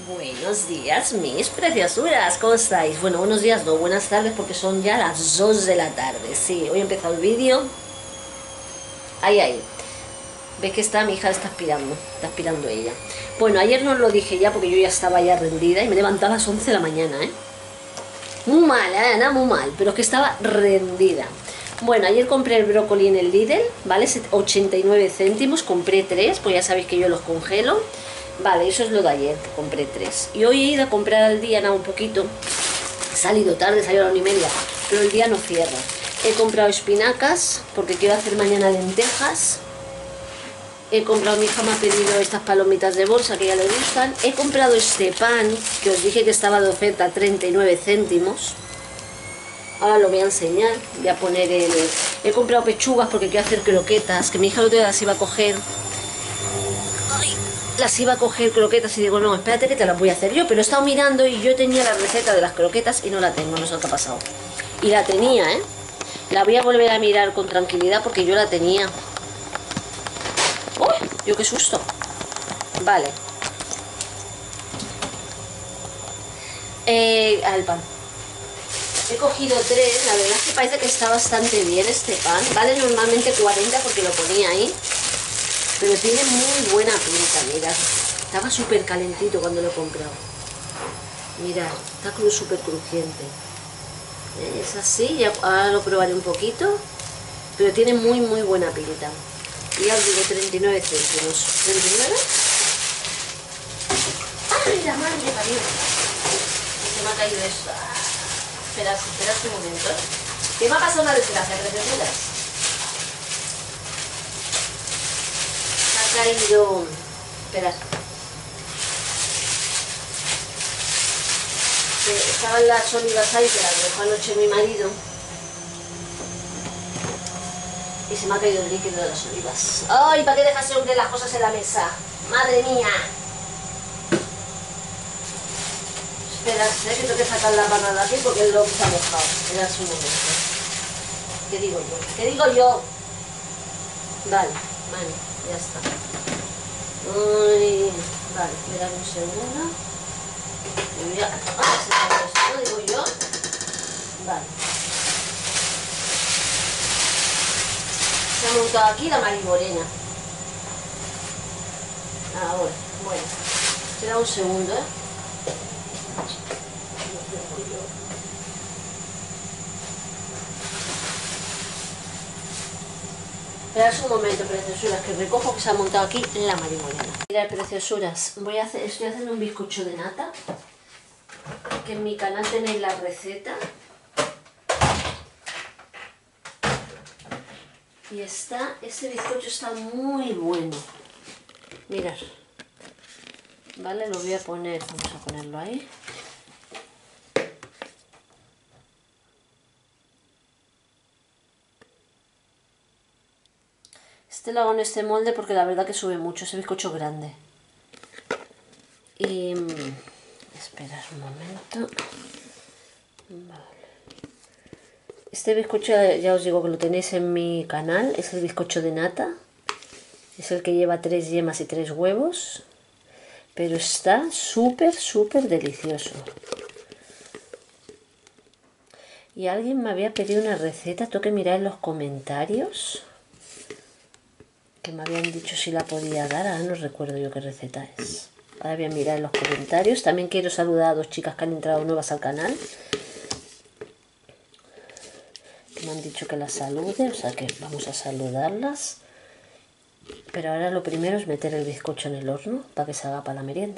Buenos días, mis preciosuras, ¿cómo estáis? Bueno, buenos días, no, buenas tardes, porque son ya las 2 de la tarde. Sí, hoy he empezado el vídeo. Ahí. ¿Ves que está? Mi hija está aspirando ella. Bueno, ayer no os lo dije ya porque yo ya estaba ya rendida y me levantaba a las 11 de la mañana, ¿eh? Muy mal, Ana, muy mal, pero es que estaba rendida. Bueno, ayer compré el brócoli en el Lidl, ¿vale? 89 céntimos, compré 3, pues ya sabéis que yo los congelo. Vale, eso es lo de ayer, compré 3. Y hoy he ido a comprar al día, nada, un poquito. He salido tarde, salido a la 1:30, pero el día no cierra. He comprado espinacas, porque quiero hacer mañana lentejas. He comprado, mi hija me ha pedido estas palomitas de bolsa que ya le gustan. He comprado este pan, que os dije que estaba de oferta, 39 céntimos. Ahora lo voy a enseñar, voy a poner el... He comprado pechugas porque quiero hacer croquetas, que mi hija el otro día las iba a coger. Ay, las iba a coger croquetas y digo, no, espérate que te las voy a hacer yo. Pero he estado mirando y yo tenía la receta de las croquetas y no la tengo, no sé qué ha pasado. Y la tenía, ¿eh? La voy a volver a mirar con tranquilidad porque yo la tenía. ¡Uy! ¡Yo qué susto! Vale. Al pan. He cogido 3, la verdad es que parece que está bastante bien este pan. Vale normalmente 40 porque lo ponía ahí. Pero tiene muy buena pinta, mirad. Estaba súper calentito cuando lo he comprado. Mirad, está súper crujiente. Es así, ya ahora lo probaré un poquito. Pero tiene muy buena pinta. Y ya os digo, 39 céntimos. ¿39? ¡Ay, la madre parió! Se me ha caído esto. Esperad un momento. ¿Qué me ha pasado una desgracia, preciosuras? Se ha caído... Esperad. Estaban las olivas ahí, que las dejó anoche mi marido. Y se me ha caído el líquido de las olivas. ¡Ay! ¿Para qué dejas siempre las cosas en la mesa? ¡Madre mía! Espera, que tengo que sacar la panada aquí porque lo está mojado. Esperad un momento. ¿Qué digo yo? ¿Qué digo yo? Vale, ya está. Uy, vale, esperad un segundo. Y voy a sacar esto, digo yo. Vale. Se ha montado aquí la marimorena. Ahora, bueno. Espera un segundo, ¿eh? Esperad un momento, preciosuras, que recojo que se ha montado aquí la marimorena. Mirad, preciosuras, estoy haciendo un bizcocho de nata, que en mi canal tenéis la receta. Y este bizcocho está muy bueno. Mirad. Vale, lo voy a poner, vamos a ponerlo ahí. Este lo hago en este molde porque la verdad que sube mucho, ese bizcocho grande. Y... esperad un momento. Vale. Este bizcocho ya os digo que lo tenéis en mi canal, es el bizcocho de nata. Es el que lleva 3 yemas y 3 huevos. Pero está súper delicioso. Y alguien me había pedido una receta, tengo que mirar en los comentarios. Que me habían dicho si la podía dar, ahora no recuerdo yo qué receta es. Ahora voy a mirar en los comentarios. También quiero saludar a 2 chicas que han entrado nuevas al canal. Que me han dicho que las salude, o sea que vamos a saludarlas. Pero ahora lo primero es meter el bizcocho en el horno para que se haga para la merienda.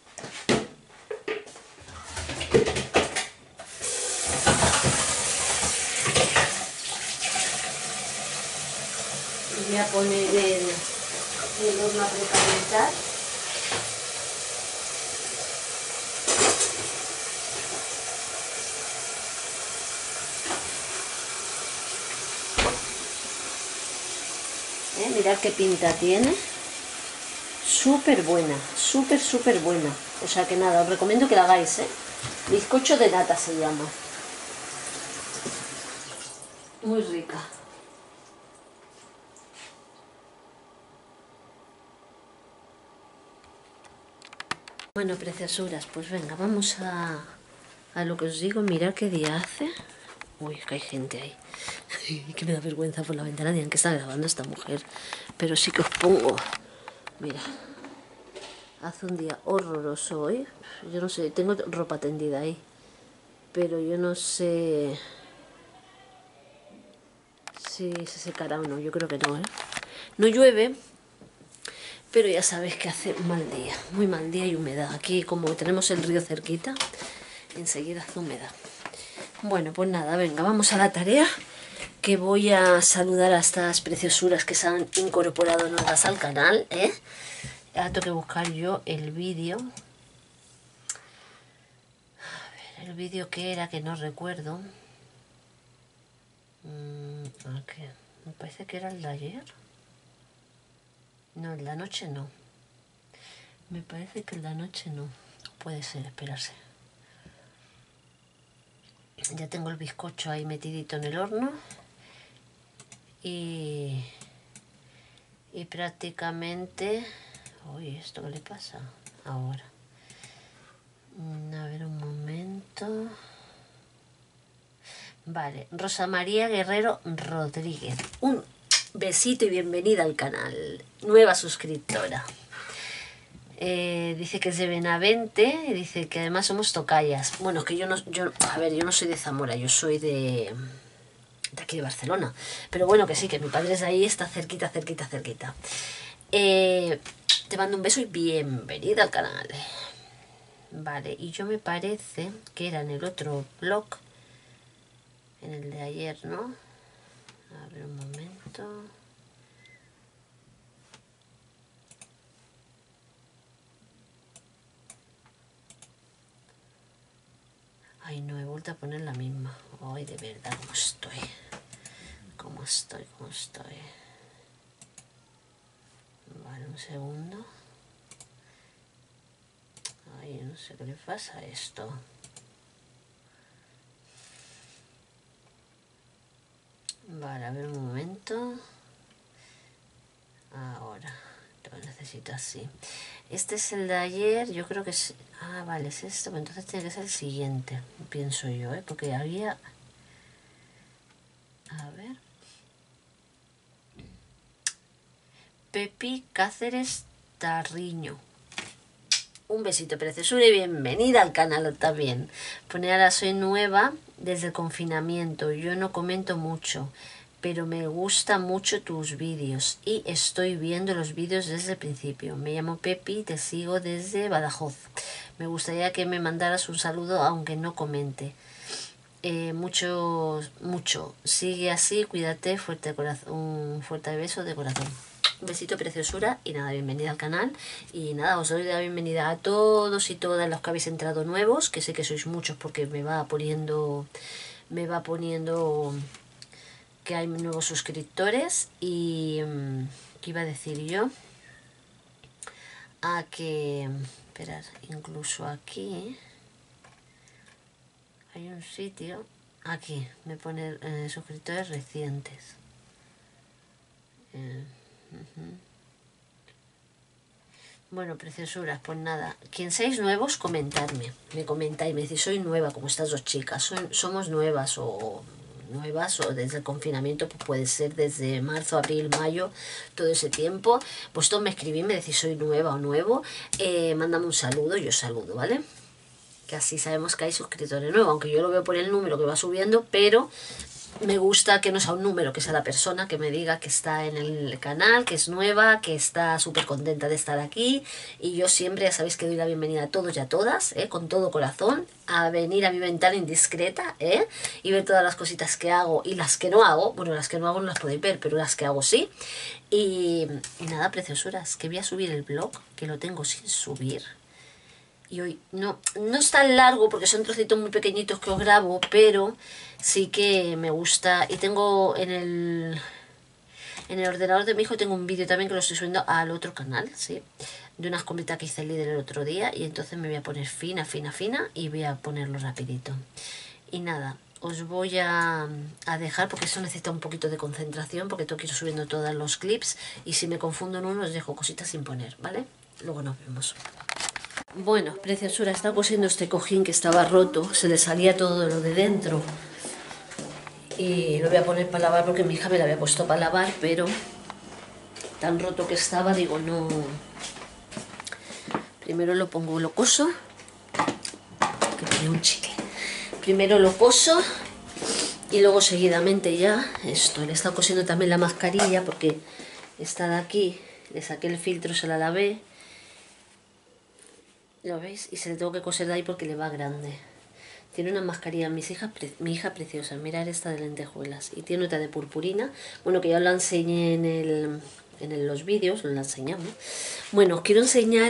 Y voy a poner el horno a precalentar. Mirad qué pinta tiene. Súper buena, súper buena. O sea que nada, os recomiendo que la hagáis, ¿eh? Bizcocho de nata se llama. Muy rica. Bueno, preciosuras, pues venga, vamos a lo que os digo. Mirad qué día hace. Uy, que hay gente ahí. Que me da vergüenza por la ventana. Dirán que está grabando esta mujer. Pero sí que os pongo. Mira, hace un día horroroso hoy. Yo no sé, tengo ropa tendida ahí. Pero yo no sé si se secará o no. Yo creo que no, ¿eh? No llueve. Pero ya sabéis que hace mal día, muy mal día y humedad. Aquí como tenemos el río cerquita, enseguida hace humedad. Bueno, pues nada, venga, vamos a la tarea, que voy a saludar a estas preciosuras que se han incorporado nuevas al canal, ¿eh? Ahora tengo que buscar yo el vídeo. A ver, el vídeo que era, que no recuerdo. Aquí. Me parece que era el de ayer. No, el de la noche no. Me parece que el de la noche no. Puede ser, esperarse. Ya tengo el bizcocho ahí metidito en el horno. Y prácticamente... Uy, ¿esto qué le pasa? Ahora. A ver un momento. Vale, Rosa María Guerrero Rodríguez. Un besito y bienvenida al canal. Nueva suscriptora. Dice que es de Benavente, y dice que además somos tocayas. Bueno, que yo no soy de Zamora, yo soy de aquí de Barcelona. Pero bueno, que sí, que mi padre es de ahí, está cerquita. Te mando un beso y bienvenida al canal. Vale, y yo me parece que era en el otro blog, en el de ayer, ¿no? A ver un momento. Ay, no, he vuelto a poner la misma. Ay, de verdad, ¿cómo estoy? ¿Cómo estoy? Vale, un segundo. Ay, no sé qué le pasa a esto. Vale, a ver un momento. Ahora, lo necesito así. Este es el de ayer, yo creo que es... Ah, vale, es esto, pero entonces tiene que ser el siguiente, pienso yo, ¿eh? Porque había... A ver... Pepi Cáceres Tarriño. Un besito, preciosura, y bienvenida al canal también. Pone: ahora soy nueva desde el confinamiento. Yo no comento mucho, pero me gustan mucho tus vídeos y estoy viendo los vídeos desde el principio. Me llamo Pepi, te sigo desde Badajoz. Me gustaría que me mandaras un saludo aunque no comente. Mucho. Sigue así, cuídate, un fuerte beso de corazón. Un besito, preciosura, y nada, bienvenida al canal. Y nada, os doy la bienvenida a todos y todas los que habéis entrado nuevos, que sé que sois muchos porque me va poniendo que hay nuevos suscriptores. Y ¿qué iba a decir yo? Que esperad, incluso aquí hay un sitio, aquí me pone suscriptores recientes. Bueno, preciosuras, pues nada, quien seáis nuevos, comentadme, me comentáis, me decís: soy nueva como estas dos chicas, somos nuevas o desde el confinamiento, pues puede ser desde marzo, abril, mayo, todo ese tiempo. Pues todos me escribís, me decís: soy nueva o nuevo, mándame un saludo y os saludo, ¿vale? Que así sabemos que hay suscriptores nuevos, aunque yo lo veo por el número que va subiendo, pero me gusta que no sea un número, que sea la persona que me diga que está en el canal, que es nueva, que está súper contenta de estar aquí. Y yo siempre, ya sabéis que doy la bienvenida a todos y a todas, con todo corazón, a venir a mi ventana indiscreta, y ver todas las cositas que hago y las que no hago. Bueno, las que no hago no las podéis ver, pero las que hago sí. Y nada, preciosuras, que voy a subir el blog, que lo tengo sin subir. Y hoy no es tan largo porque son trocitos muy pequeñitos que os grabo, pero sí que me gusta. Y tengo en el ordenador de mi hijo, tengo un vídeo también que lo estoy subiendo al otro canal, ¿sí? De unas completas que hice el líder el otro día. Y entonces me voy a poner fina y voy a ponerlo rapidito. Y nada, os voy a dejar porque eso necesita un poquito de concentración, porque tengo que ir subiendo todos los clips. Y si me confundo en uno, os dejo cositas sin poner, ¿vale? Luego nos vemos. Bueno, preciosura, está cosiendo este cojín que estaba roto, se le salía todo lo de dentro. Y lo voy a poner para lavar porque mi hija me lo había puesto para lavar, pero tan roto que estaba, digo, no. Primero lo pongo, lo coso, que tiene un chicle. Primero lo coso y luego seguidamente ya esto. Le he estado cosiendo también la mascarilla porque está de aquí, le saqué el filtro, se la lavé. ¿Lo veis? Y se le tengo que coser de ahí porque le va grande. Tiene una mascarilla, mi hija preciosa, mirad esta de lentejuelas. Y tiene otra de purpurina, bueno, que ya la enseñé en los vídeos, la enseñamos. Bueno, os quiero enseñar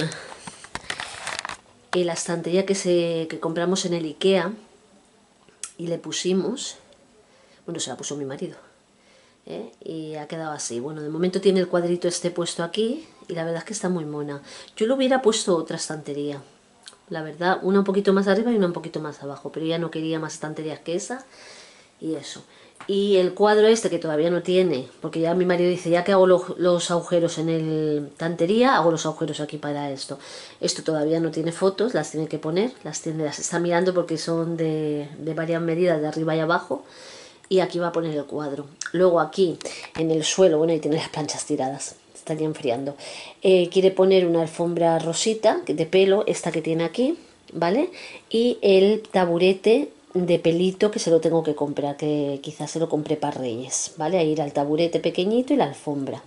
la estantería que compramos en el Ikea. Y le pusimos, bueno, se la puso mi marido. Y ha quedado así. Bueno, de momento tiene el cuadrito este puesto aquí y la verdad es que está muy mona. Yo le hubiera puesto otra estantería, la verdad, una un poquito más arriba y una un poquito más abajo, pero ya no quería más estanterías que esa y eso. Y el cuadro este que todavía no tiene, porque ya mi marido dice, ya que hago los agujeros en el estantería, hago los agujeros aquí para esto. Esto todavía no tiene fotos, las tiene que poner, las está mirando porque son de varias medidas, de arriba y abajo. Y aquí va a poner el cuadro. Luego aquí en el suelo, bueno, ahí tiene las planchas tiradas, estaría enfriando. Quiere poner una alfombra rosita de pelo, esta que tiene aquí, ¿vale? Y el taburete de pelito que se lo tengo que comprar, que quizás se lo compré para Reyes, ¿vale? Ahí irá el taburete pequeñito y la alfombra.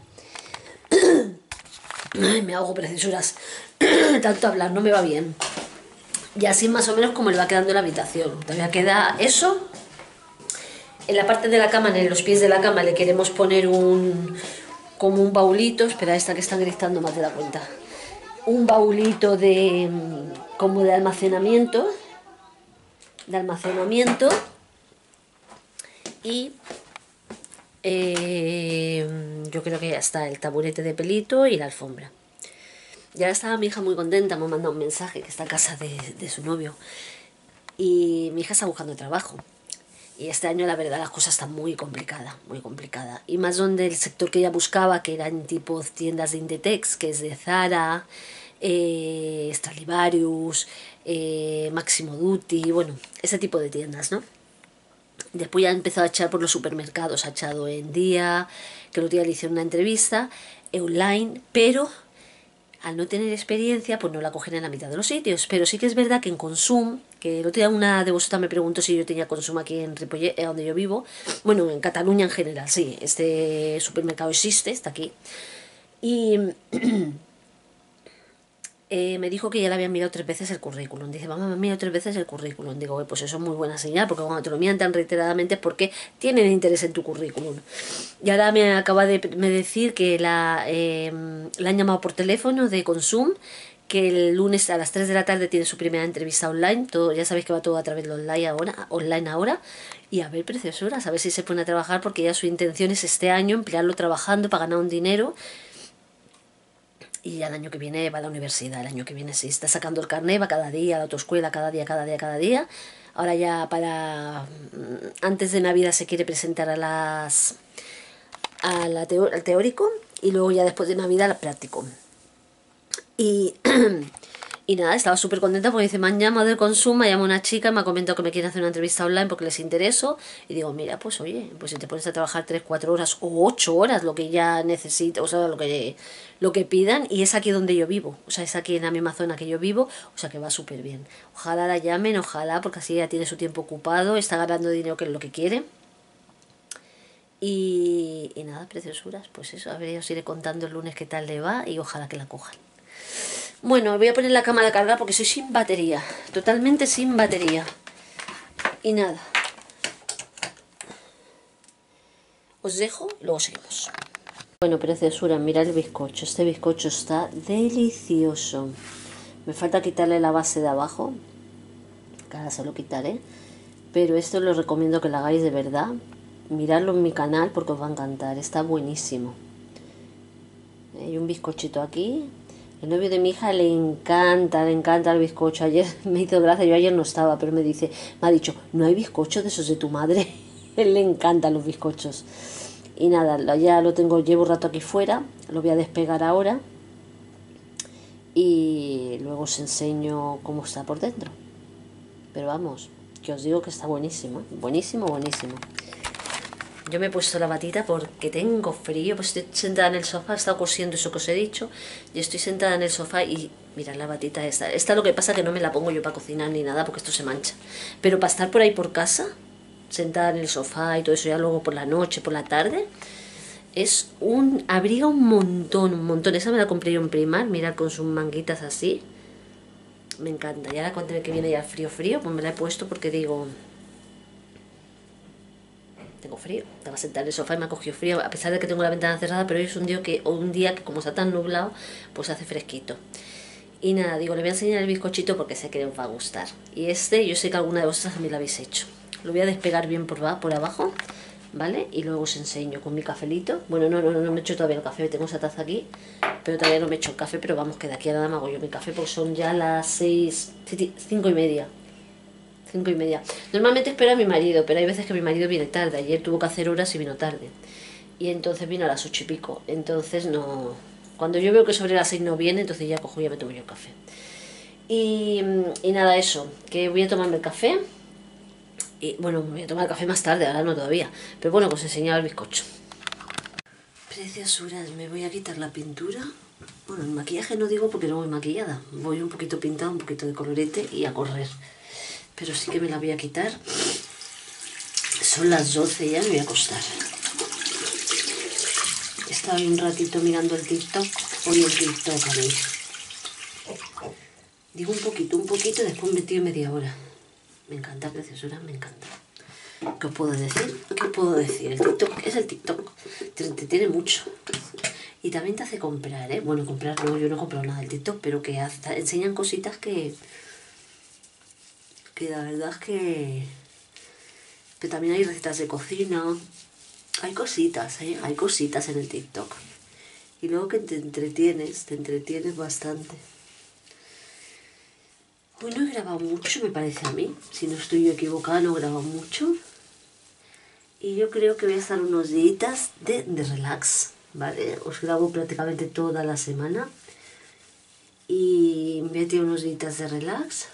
Ay, me ahogo, preciosuras. Tanto hablar, no me va bien. Y así más o menos como le va quedando la habitación. Todavía queda eso. En la parte de la cama, en los pies de la cama, le queremos poner como un baulito. Espera, esta que están gritando más de la cuenta. Un baulito como de almacenamiento. Y yo creo que ya está el taburete de pelito y la alfombra. Ya estaba mi hija muy contenta, me ha mandado un mensaje que está a casa de su novio. Y mi hija está buscando trabajo. Y este año la verdad las cosas están muy complicadas, muy complicada. Y más donde el sector que ella buscaba, que eran tipo tiendas de Inditex, que es de Zara, Stradivarius, Massimo Dutti, bueno, ese tipo de tiendas, ¿no? Después ya ha empezado a echar por los supermercados, ha echado en Día, que el otro día le hicieron una entrevista, online, pero al no tener experiencia, pues no la cogen en la mitad de los sitios. Pero sí que es verdad que en Consum, que el otro día una de vosotras me preguntó si yo tenía Consum aquí en Ripollet, donde yo vivo, bueno, en Cataluña en general, sí, este supermercado existe, está aquí. Y me dijo que ya le habían mirado 3 veces el currículum. Dice, mamá, me han mirado 3 veces el currículum. Digo, pues eso es muy buena señal, porque cuando te lo miran tan reiteradamente es porque tienen interés en tu currículum. Y ahora me acaba de decir que la han llamado por teléfono de Consum, que el lunes a las 3 de la tarde tiene su primera entrevista online. Todo, ya sabéis que va todo a través de online ahora. Y a ver, preciosuras, a ver si se pone a trabajar, porque ya su intención es este año emplearlo trabajando para ganar un dinero. Y ya el año que viene va a la universidad, el año que viene sí, está sacando el carnet, va cada día a la autoescuela, cada día. Ahora ya antes de Navidad se quiere presentar al teórico y luego ya después de Navidad al práctico. Y nada, estaba súper contenta porque dice, me han llamado de Consum, me llama una chica, me ha comentado que me quieren hacer una entrevista online porque les intereso. Y digo, mira, pues oye, pues si te pones a trabajar 3, 4 horas o 8 horas, lo que ya necesita, o sea, lo que pidan, y es aquí donde yo vivo, o sea, es aquí en la misma zona que yo vivo, o sea que va súper bien. Ojalá la llamen, ojalá, porque así ya tiene su tiempo ocupado, está ganando dinero, que es lo que quiere. Y nada, preciosuras, pues eso, a ver, ya os iré contando el lunes qué tal le va y ojalá que la cojan. Bueno, voy a poner la cámara a cargar porque soy sin batería, totalmente sin batería. Y nada, os dejo y luego seguimos. Bueno, preciosura, mirad el bizcocho. Este bizcocho está delicioso. Me falta quitarle la base de abajo, que ahora se lo quitaré. Pero esto lo recomiendo que lo hagáis de verdad. Miradlo en mi canal porque os va a encantar, está buenísimo. Hay un bizcochito aquí. El novio de mi hija le encanta el bizcocho. Ayer me hizo gracia, yo ayer no estaba, pero me ha dicho, ¿no hay bizcochos de esos de tu madre? Él le encantan los bizcochos. Y nada, ya lo tengo, llevo un rato aquí fuera, lo voy a despegar ahora. y luego os enseño cómo está por dentro. Pero vamos, que os digo que está buenísimo, buenísimo, buenísimo. Yo me he puesto la batita porque tengo frío, pues estoy sentada en el sofá, he estado cosiendo eso que os he dicho, y estoy sentada en el sofá y mirad la batita esta. Esta lo que pasa es que no me la pongo yo para cocinar ni nada porque esto se mancha. Pero para estar por ahí por casa, sentada en el sofá y todo eso, ya luego por la noche, por la tarde, abriga un montón, un montón. Esa me la compré yo en Primark, mirad, con sus manguitas así. Me encanta. Y ahora cuando que viene ya el frío frío, pues me la he puesto porque digo, tengo frío. Estaba sentada en el sofá y me ha cogido frío, a pesar de que tengo la ventana cerrada, pero hoy es un día que como está tan nublado, pues hace fresquito. Y nada, digo, le voy a enseñar el bizcochito porque sé que os va a gustar. Y yo sé que alguna de vosotras también lo habéis hecho. Lo voy a despegar bien por abajo, ¿vale? Y luego os enseño con mi cafelito. Bueno, no me he hecho todavía el café, tengo esa taza aquí, pero todavía no me he hecho el café, pero vamos, que de aquí a nada me hago yo mi café porque son ya las 5:30. 5:30. Normalmente espero a mi marido, pero hay veces que mi marido viene tarde. Ayer tuvo que hacer horas y vino tarde. Y entonces vino a las 8:00 y entonces no... Cuando yo veo que sobre las 6 no viene, entonces ya cojo y ya me tomo yo el café. Y nada, eso, que voy a tomarme el café. Y bueno, me voy a tomar el café más tarde, ahora no todavía. Pero bueno, que os enseñaba el bizcocho. Preciosuras, me voy a quitar la pintura. Bueno, el maquillaje no digo porque no voy maquillada. Voy un poquito pintada, un poquito de colorete y a correr. Pero sí que me la voy a quitar. Son las 12 ya, me voy a acostar. He estado ahí un ratito mirando el TikTok. Hoy el TikTok, a ver. Digo un poquito, y después metí media hora. Me encanta, preciosura, me encanta. ¿Qué os puedo decir? ¿Qué puedo decir? El TikTok es el TikTok. Te entretiene mucho. Y también te hace comprar, ¿eh? Bueno, comprar no, yo no he comprado nada del TikTok, pero que enseñan cositas que la verdad es que también hay recetas de cocina. Hay cositas, ¿eh? Hay cositas en el TikTok. Y luego que te entretienes bastante. Hoy no he grabado mucho, me parece a mí. Si no estoy yo equivocada, no he grabado mucho. Y yo creo que voy a estar unos días de relax, ¿vale? Os grabo prácticamente toda la semana. Y me he tenido unos días de relax.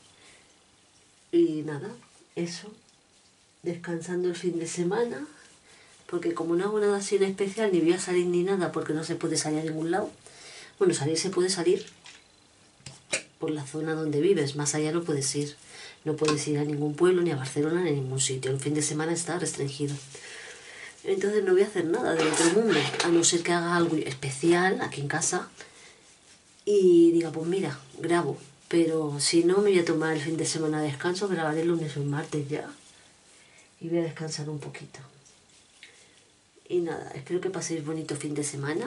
Y nada, eso. Descansando el fin de semana. Porque como no hago nada así en especial, ni voy a salir ni nada, porque no se puede salir a ningún lado. Bueno, salir se puede salir por la zona donde vives, más allá no puedes ir. No puedes ir a ningún pueblo, ni a Barcelona, ni a ningún sitio. El fin de semana está restringido. Entonces no voy a hacer nada del otro mundo, a no ser que haga algo especial aquí en casa y diga, pues mira, grabo. Pero si no, me voy a tomar el fin de semana de descanso, grabaré el lunes o el martes ya. Y voy a descansar un poquito. Y nada, espero que paséis bonito fin de semana.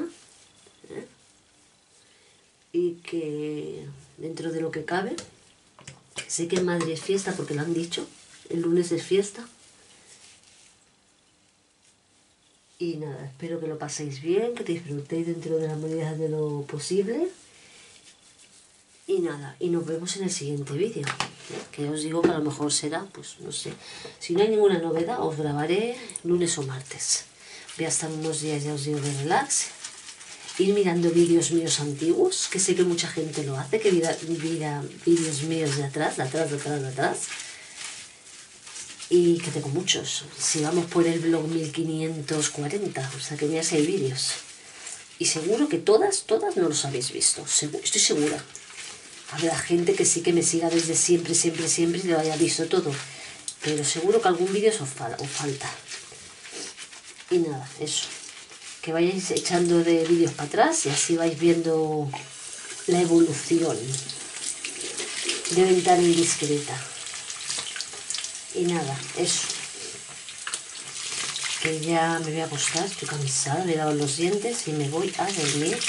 Y que dentro de lo que cabe, sé que en Madrid es fiesta porque lo han dicho, el lunes es fiesta. Y nada, espero que lo paséis bien, que disfrutéis dentro de las medidas de lo posible. Y nada, y nos vemos en el siguiente vídeo, que os digo que a lo mejor será, pues no sé, si no hay ninguna novedad os grabaré lunes o martes. Voy a estar unos días, ya os digo, de relax, ir mirando vídeos míos antiguos, que sé que mucha gente lo hace, que mira vídeos míos de atrás, y que tengo muchos. Si vamos por el blog 1540, o sea que mira, 6 vídeos. Y seguro que todas no los habéis visto, estoy segura. Habrá gente que sí que me siga desde siempre y lo haya visto todo. Pero seguro que algún vídeo os falta. Y nada, eso. Que vayáis echando de vídeos para atrás y así vais viendo la evolución de Ventana Indiscreta. Y nada, eso. Que ya me voy a acostar, estoy cansada, me he dado los dientes y me voy a dormir.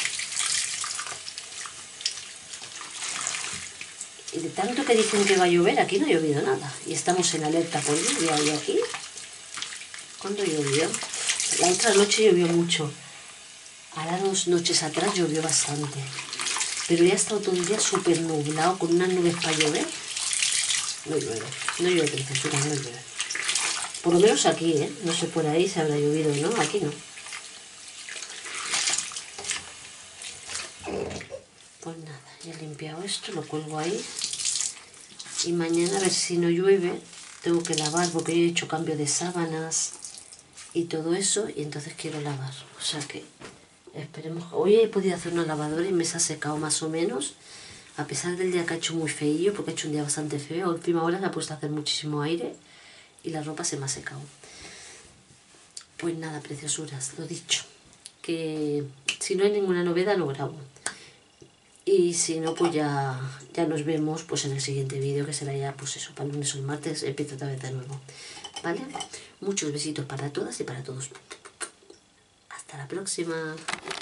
Y de tanto que dicen que va a llover, aquí no ha llovido nada. Y estamos en alerta por lluvia. Y aquí, ¿cuándo llovió? La otra noche llovió mucho. Ahora 2 noches atrás llovió bastante. Pero ya ha estado todo el día súper nublado, con unas nubes para llover. No llueve, preciosura, no llueve. Por lo menos aquí, ¿eh? No sé por ahí si habrá llovido o no, aquí no. Pues nada, Ya he limpiado esto, lo cuelgo ahí. Y mañana, a ver si no llueve, tengo que lavar porque he hecho cambio de sábanas y todo eso, y entonces quiero lavar. O sea que esperemos. Hoy he podido hacer una lavadora y me se ha secado más o menos, a pesar del día que ha hecho muy feillo, porque ha hecho un día bastante feo. A última hora se ha puesto a hacer muchísimo aire y la ropa se me ha secado. Pues nada, preciosuras, lo dicho, que si no hay ninguna novedad no grabo. Y si no, pues ya nos vemos pues en el siguiente vídeo, que será ya pues eso, para el lunes o el martes, empiezo otra vez de nuevo. ¿Vale? Muchos besitos para todas y para todos. Hasta la próxima.